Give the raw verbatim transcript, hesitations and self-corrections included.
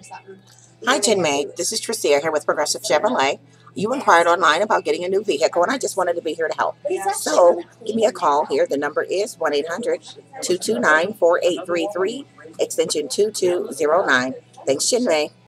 Hi, Chinmay. This is Tricia here with Progressive Chevrolet. You inquired online about getting a new vehicle, and I just wanted to be here to help. So give me a call here. The number is one eight hundred, two two nine, four eight three three, extension two two zero nine. Thanks, Chinmay.